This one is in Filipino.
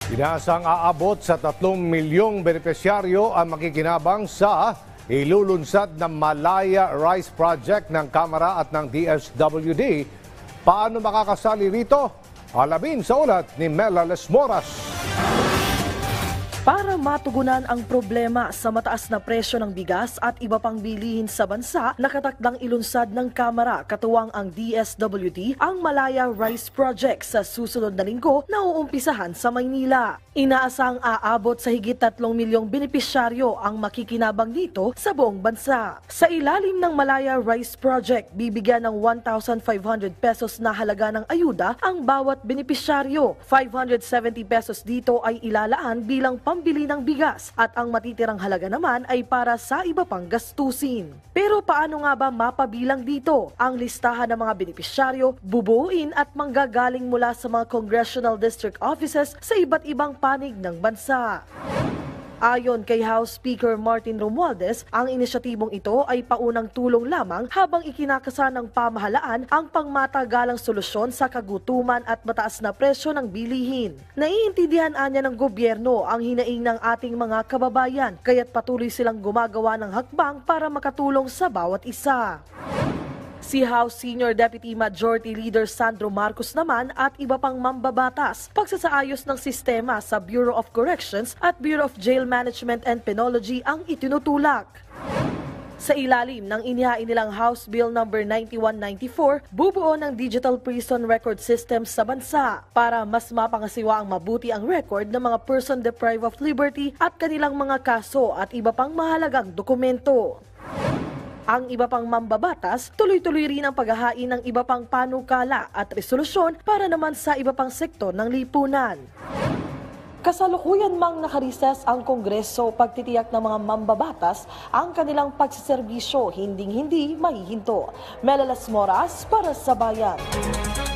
Inaasang aabot sa 3 milyong benepisyaryo ang makikinabang sa ilulunsad na Malaya Rice Project ng Kamara at ng DSWD. Paano makakasali rito? Alamin sa ulat ni Mela Lesmoras. Para matugunan ang problema sa mataas na presyo ng bigas at iba pang bilihin sa bansa, nakatakdang ilunsad ng Kamara katuwang ang DSWD ang Malaya Rice Project sa susunod na linggo na uumpisahan sa Maynila. Inaasang aabot sa higit 3 milyong benepisyaryo ang makikinabang dito sa buong bansa. Sa ilalim ng Malaya Rice Project, bibigyan ng 1,500 pesos na halaga ng ayuda ang bawat benepisyaryo. 570 pesos dito ay ilalaan bilang pambili ng bigas at ang matitirang halaga naman ay para sa iba pang gastusin. Pero paano nga ba mapabilang dito? Ang listahan ng mga benepisyaryo bubuuin at manggagaling mula sa mga congressional district offices sa iba't ibang panig ng bansa. Ayon kay House Speaker Martin Romualdez, ang inisyatibong ito ay paunang tulong lamang habang ikinakasa ng pamahalaan ang pangmatagalang solusyon sa kagutuman at mataas na presyo ng bilihin. Naiintindihan anya ng gobyerno ang hinaing ng ating mga kababayan, kaya't patuloy silang gumagawa ng hakbang para makatulong sa bawat isa. Si House Senior Deputy Majority Leader Sandro Marcos naman at iba pang mambabatas pagsasaayos ng sistema sa Bureau of Corrections at Bureau of Jail Management and Penology ang itinutulak. Sa ilalim ng inihain nilang House Bill No. 9194, bubuo ng Digital Prison Record System sa bansa para mas mapangasiwa ang mabuti ang record ng mga person deprived of liberty at kanilang mga kaso at iba pang mahalagang dokumento. Ang iba pang mambabatas, tuloy-tuloy rin ang paghahain ng iba pang panukala at resolusyon para naman sa iba pang sektor ng lipunan. Kasalukuyan mang nakarises ang Kongreso, pagtitiyak ng mga mambabatas ang kanilang pagsiserbisyo hinding-hindi mahihinto. Mela Lesmoras para sa Bayan.